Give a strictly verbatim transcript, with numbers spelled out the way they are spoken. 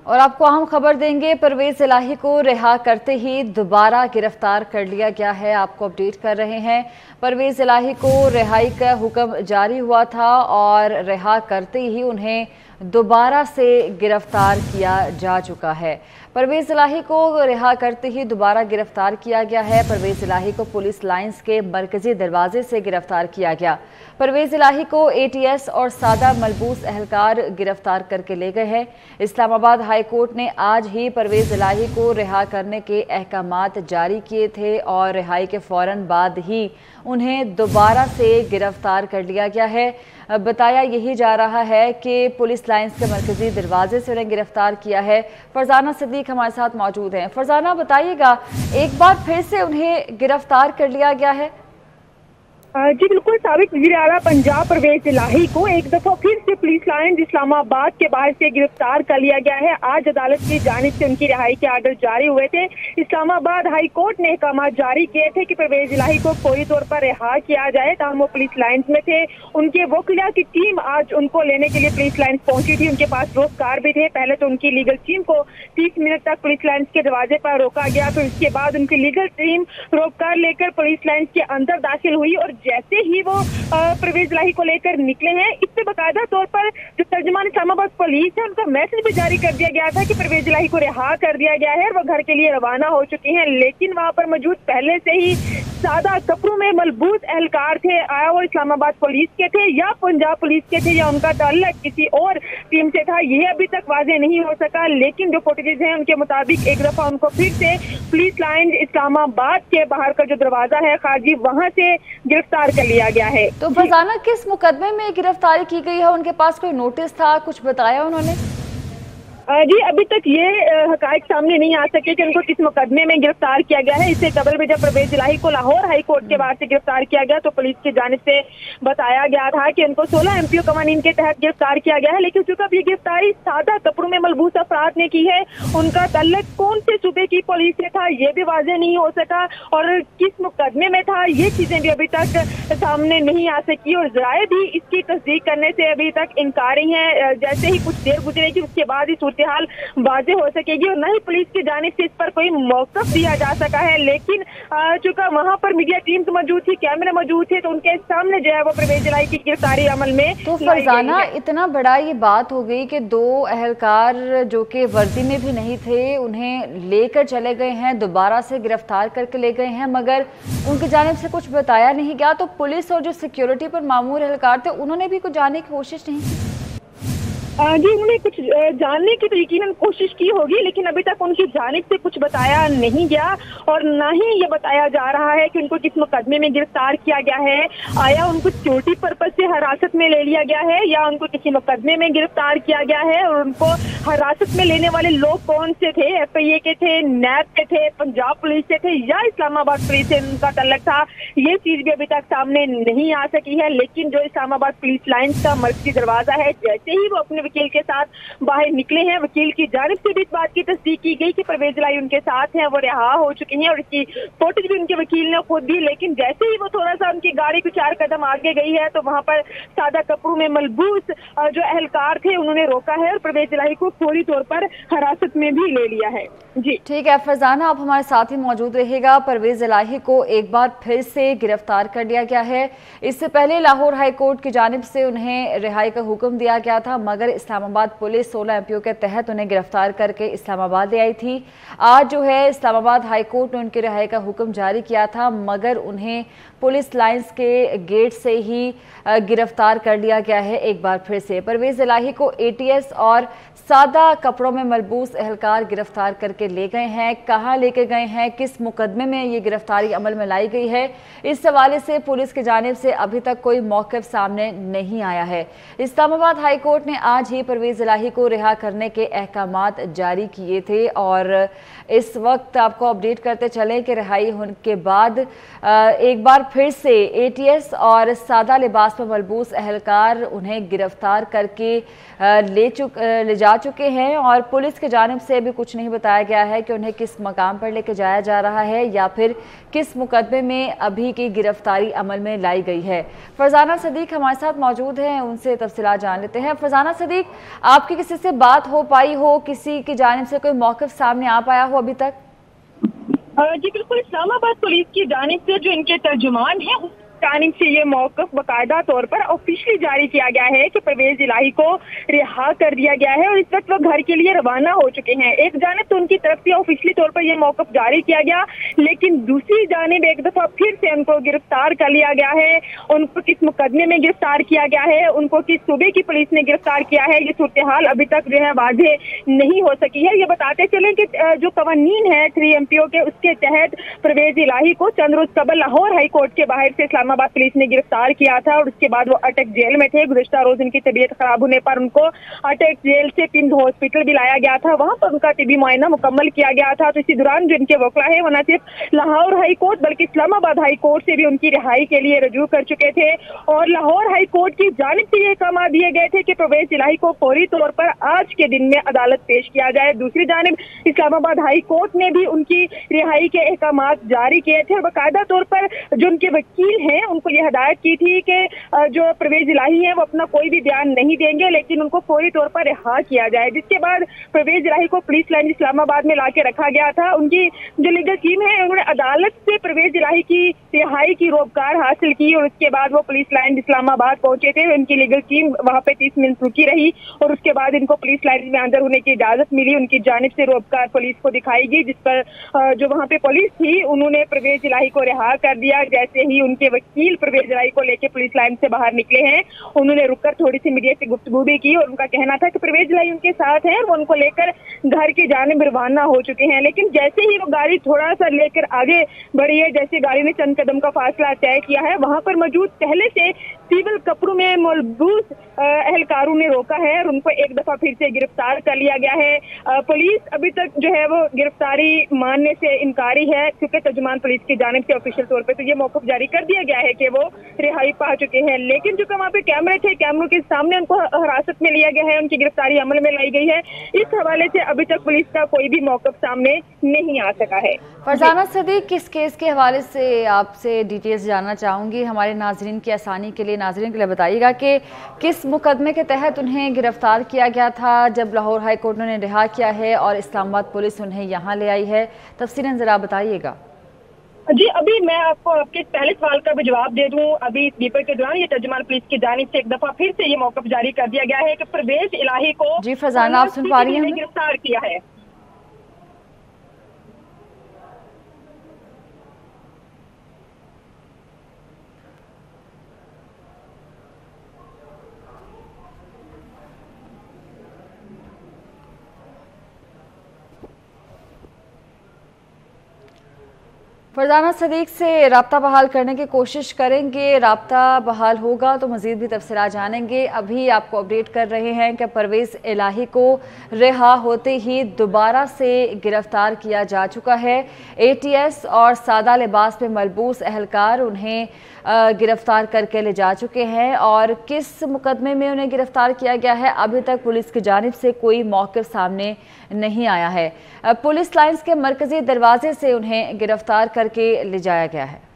और आपको अहम खबर देंगे, परवेज इलाही को रिहा करते ही दोबारा गिरफ्तार कर लिया गया है। आपको अपडेट कर रहे हैं। परवेज इलाही को रिहाई का हुक्म जारी हुआ था और रिहा करते ही उन्हें दोबारा से गिरफ्तार किया जा चुका है। परवेज इलाही को रिहा करते ही दोबारा गिरफ्तार किया गया है। परवेज इलाही को पुलिस लाइंस के मरकजी दरवाजे से गिरफ्तार किया गया। परवेज इलाही को एटीएस और सादा मलबूस एहलकार गिरफ्तार करके ले गए हैं। इस्लामाबाद हाई कोर्ट ने आज ही परवेज इलाही को रिहा करने के अहकामात जारी किए थे और रिहाई के फौरन बाद ही उन्हें दोबारा से गिरफ्तार कर लिया गया है। बताया यही जा रहा है कि पुलिस लाइंस के मरकजी दरवाजे से उन्हें गिरफ्तार किया है। फरजाना सिद्दीक हमारे साथ मौजूद हैं। फरजाना, बताइएगा, एक बार फिर से उन्हें गिरफ्तार कर लिया गया है? जी बिल्कुल, साबिक वज़ीर आला पंजाब परवेज इलाही को एक दफा फिर से पुलिस लाइन इस्लामाबाद के बाहर से गिरफ्तार कर लिया गया है। आज अदालत की जानिब से उनकी रिहाई के आर्डर जारी हुए थे। इस्लामाबाद हाई कोर्ट ने अहकाम जारी किए थे कि परवेज इलाही को फौरी तौर पर रिहा किया जाए। तमाम वो पुलिस लाइन्स में थे। उनके वकीला की टीम आज उनको लेने के लिए पुलिस लाइन्स पहुंची थी। उनके पास रोजगार भी थे। पहले तो उनकी लीगल टीम को तीस मिनट तक पुलिस लाइन्स के दरवाजे पर रोका गया, फिर उसके बाद उनकी लीगल टीम रोककर लेकर पुलिस लाइन्स के अंदर दाखिल हुई और जैसे ही वो परवेज इलाही को लेकर निकले हैं, इस पे बाकायदा तौर पर जो तर्जुमान इस्लामाबाद पुलिस है उनका मैसेज भी जारी कर दिया गया था कि परवेज इलाही को रिहा कर दिया गया है और वो घर के लिए रवाना हो चुके हैं। लेकिन वहां पर मौजूद पहले से ही सादा कपड़ों में मलबूस एहलकार थे, आया वो इस्लामाबाद पुलिस के थे या पंजाब पुलिस के थे या उनका ताल्लुक किसी और टीम से था, यह अभी तक वाज़ेह नहीं हो सका। लेकिन जो फुटेजेस हैं उनके मुताबिक एक दफा उनको फिर से पुलिस लाइन इस्लामाबाद के बाहर का जो दरवाजा है खारजी, वहां से गिरफ्तार कर लिया गया है। तो फरजाना, किस मुकदमे में गिरफ्तारी की गई है? उनके पास कोई नोटिस था? कुछ बताया उन्होंने? जी अभी तक ये हकायक सामने नहीं आ सके कि उनको किस मुकदमे में गिरफ्तार किया गया है। इससे कबल में जब परवेज इलाही को लाहौर हाई कोर्ट के बाहर से गिरफ्तार किया गया तो पुलिस की जानिब से बताया गया था कि उनको सोलह एमपीओ कवानीन के तहत गिरफ्तार किया गया है। लेकिन चूंकि अब ये गिरफ्तारी सादा कपड़ों में मलबूस अफराद ने की है, उनका ताल्लुक कौन से सूबे की पुलिस से था ये भी वाज़ेह नहीं हो सका और किस मुकदमे में था ये चीजें भी अभी तक सामने नहीं आ सकी और ज़राए भी इसकी तस्दीक करने से अभी तक इनकारी हैं। जैसे ही कुछ देर गुजरेगी उसके बाद ही हाल वाज़ेह हो सकेगी और न ही पुलिस की जानिब से इस पर कोई मौक़िफ़ दिया जा सका है। लेकिन चूंकि वहां पर मीडिया टीम मौजूद थी, कैमरे मौजूद थे, तो उनके सामने जो है वो परवेज इलाही की गिरफ्तारी अमल में। तो फरजाना, इतना बड़ा ये बात हो गई कि दो अहलकार जो कि वर्दी में भी नहीं थे उन्हें लेकर चले गए हैं, दोबारा से गिरफ्तार करके ले गए हैं, मगर उनकी जानिब से कुछ बताया नहीं गया। तो पुलिस और जो सिक्योरिटी पर मामूर अहलकार थे उन्होंने भी कुछ जानने की कोशिश नहीं की? जी उन्होंने कुछ जानने की तो यकीनन कोशिश की होगी, लेकिन अभी तक उनकी जानिब से कुछ बताया नहीं गया और ना ही ये बताया जा रहा है कि उनको किस मुकदमे में गिरफ्तार किया गया है। आया उनको सिक्योरिटी पर्पज से हिरासत में ले लिया गया है या उनको किसी मुकदमे में गिरफ्तार किया गया है और उनको हिरासत में लेने वाले लोग कौन से थे, एफ आई ए के थे, नैब के थे, पंजाब पुलिस से थे या इस्लामाबाद पुलिस से उनका तल्लक था, ये चीज भी अभी तक सामने नहीं आ सकी है। लेकिन जो इस्लामाबाद पुलिस लाइन्स का मरकजी दरवाजा है, जैसे ही वो अपने वकील के साथ बाहर निकले हैं, वकील की जानिब से भी इस बात की तस्दीक की गई कि परवेज इलाही उनके साथ हैं, वो रिहा हो चुके हैं और इसकी फोटोज भी उनके वकील ने खुद दी। लेकिन जैसे ही वो थोड़ा सा उनकी गाड़ी कुछ चार कदम आगे गई है तो वहां पर सादा कपड़ों में मलबूस जो एहलकार थे उन्होंने रोका है और परवेज इलाही को फौरी तौर पर हिरासत में भी ले लिया है। जी ठीक है फरजाना, आप हमारे साथ ही मौजूद रहेगा। परवेज इलाही को एक बार फिर से गिरफ्तार कर लिया गया है। इससे पहले लाहौर हाई कोर्ट की जानिब से उन्हें रिहाई का हुक्म दिया गया था, मगर इस्लामाबाद पुलिस सोलह एमपीओ के तहत उन्हें गिरफ्तार करके इस्लामाबाद ले आई थी। आज जो है इस्लामाबाद हाई कोर्ट ने उनकी रिहाई का हुक्म जारी किया था, मगर उन्हें पुलिस लाइंस के गेट से ही गिरफ्तार कर लिया गया है एक बार फिर से। परवेज इलाही को एटीएस और सादा कपड़ों में मलबूस एहलकार गिरफ्तार करके ले गए हैं। कहां लेके गए हैं, किस मुकदमे में ये गिरफ्तारी अमल में लाई गई है, इस हवाले से पुलिस की जानिब से अभी तक कोई मौक़िफ़ सामने नहीं आया है। इस्लामाबाद हाई कोर्ट ने आज ही परवेज इलाही को रिहा करने के अहकामात जारी किए थे और इस वक्त आपको अपडेट करते चलें कि रिहाई होने के बाद एक बार फिर से एटीएस और सादा लिबास में मलबूस एहलकार उन्हें गिरफ्तार करके ले चुक ले जा चुके हैं और पुलिस की जानिब से भी कुछ नहीं बताया गया है कि उन्हें किस मकाम पर लेके जाया जा रहा है या फिर किस मुकदमे में अभी की गिरफ्तारी अमल में लाई गई है। फरजाना सिद्दीक हमारे साथ मौजूद हैं, उनसे तफसीलात जान लेते हैं। फरजाना सिद्दीक, صدیق, आपकी किसी से बात हो पाई हो, किसी की जानिब से कोई मौक़िफ़ सामने आ पाया हो अभी तक? जी बिल्कुल, इस्लामाबाद पुलिस की जानिब से जो इनके तर्जुमान हैं जानिब से ये मौक़िफ़ बाकायदा तौर पर ऑफिशियली जारी किया गया है कि परवेज़ इलाही को रिहा कर दिया गया है और इस वक्त वो घर के लिए रवाना हो चुके हैं। एक जानिब तो उनकी तरफ से ऑफिशियली तौर पर ये मौक़िफ़ जारी किया गया, लेकिन दूसरी जानिब एक दफ़ा फिर से उनको गिरफ्तार कर लिया गया है। उनको किस मुकदमे में गिरफ्तार किया गया है, उनको किस सूबे की पुलिस ने गिरफ्तार किया है, ये सूरत हाल अभी तक जो है वाज़ेह नहीं हो सकी है। ये बताते चले कि जो कवानीन है थ्री एम पी ओ के, उसके तहत परवेज़ इलाही को चंद रोज कबल लाहौर हाई कोर्ट के बाहर से इस्लामाबाद पुलिस ने गिरफ्तार किया था और उसके बाद वो अटक जेल में थे। गुज़िश्ता रोज उनकी तबीयत खराब होने पर उनको अटक जेल से पिंड हॉस्पिटल भी लाया गया था, वहां पर उनका तिबी मुआयना मुकम्मल किया गया था। तो इसी दौरान जो इनके वकील है वो न सिर्फ लाहौर हाई कोर्ट बल्कि इस्लामाबाद हाई कोर्ट से भी उनकी रिहाई के लिए रजू कर चुके थे और लाहौर हाई कोर्ट की जानिब से ये अहकाम दिए गए थे कि परवेज़ इलाही को फौरी तौर पर आज के दिन में अदालत पेश किया जाए। दूसरी जानिब इस्लामाबाद हाई कोर्ट ने भी उनकी रिहाई के अहकाम जारी किए थे और बाकायदा तौर पर जो उनके वकील हैं उनको ये हदायत की थी कि जो परवेज़ इलाही है वो अपना कोई भी बयान नहीं देंगे, लेकिन उनको फौरी तौर पर रिहा किया जाए। जिसके बाद परवेज़ इलाही को पुलिस लाइन इस्लामाबाद में लाके रखा गया था। उनकी जो लीगल टीम है उन्होंने अदालत से परवेज़ इलाही की रिहाई की रोबकार हासिल की और उसके बाद वो पुलिस लाइन इस्लामाबाद पहुंचे थे। उनकी लीगल टीम वहां पे तीस मिनट रुकी रही और उसके बाद इनको पुलिस लाइन में अंदर होने की इजाजत मिली। उनकी जानिब से रोबकार पुलिस को दिखाई गई, जिस पर जो वहां पे पुलिस थी उन्होंने परवेज़ इलाही को रिहा कर दिया। जैसे ही उनके वकील परवेज़ इलाही को लेकर पुलिस लाइन से बाहर निकले हैं, उन्होंने रुककर थोड़ी सी मीडिया से गुफ्तगू भी की और उनका कहना था कि परवेज़ इलाही उनके साथ हैं, वो उनको लेकर घर की जानिब रवाना हो चुके हैं। लेकिन जैसे ही वो गाड़ी थोड़ा सा लेकर आगे बढ़ी है, जैसे गाड़ी ने चंद कदम का फासला तय किया है, वहां पर मौजूद पहले से सिविल कपड़ों में मलबूस एहलकारों ने रोका है और उनको एक दफा फिर से गिरफ्तार कर लिया गया है। पुलिस अभी तक जो है वो गिरफ्तारी मानने से इनकारी है, क्योंकि तर्जुमान पुलिस की जानिब से ऑफिशियल तौर पर तो ये मौक़िफ़ जारी कर दिया गया है कि वो रिहाई पा चुके हैं। लेकिन जो वहाँ पे कैमरे थे, कैमरों के सामने उनको हिरासत में लिया गया है, उनकी गिरफ्तारी अमल में लाई गई है। इस हवाले से अभी तक पुलिस का कोई भी मौक़िफ़ सामने नहीं आ सका है। फरजाना सदीक, किस केस के हवाले से आपसे डिटेल्स जानना चाहूंगी, हमारे नाजरीन की आसानी के लिए, नाजरीन के लिए बताइएगा कि किस मुकदमे के तहत उन्हें गिरफ्तार किया गया था जब लाहौर हाई कोर्ट ने रिहा किया है और इस्लामाबाद पुलिस उन्हें यहाँ ले आई है? तफसीलन जरा बताइएगा। जी अभी मैं आपको आपके पहले सवाल का भी जवाब दे दूं। अभी दीपक के दौरान ये तर्जुमान पुलिस की जानिब से एक दफा फिर से ये मौक़िफ़ जारी कर दिया गया है कि परवेज़ इलाही को जी फरजाना, आप सुन पा रही हैं? गिरफ्तार किया है। फरजाना सदीक से राब्ता बहाल करने की कोशिश करेंगे, राब्ता बहाल होगा तो मज़ीद भी तफसीलात जानेंगे। अभी आपको अपडेट कर रहे हैं कि परवेज़ इलाही को रिहा होते ही दोबारा से गिरफ्तार किया जा चुका है। ए टी एस और सादा लिबास में मलबूस एहलकार उन्हें गिरफ्तार करके ले जा चुके हैं और किस मुकदमे में उन्हें गिरफ्तार किया गया है अभी तक पुलिस की जानिब से कोई मौक़िफ़ सामने नहीं आया है। पुलिस लाइन्स के मरकज़ी दरवाजे से उन्हें गिरफ्तार करके ले जाया गया है।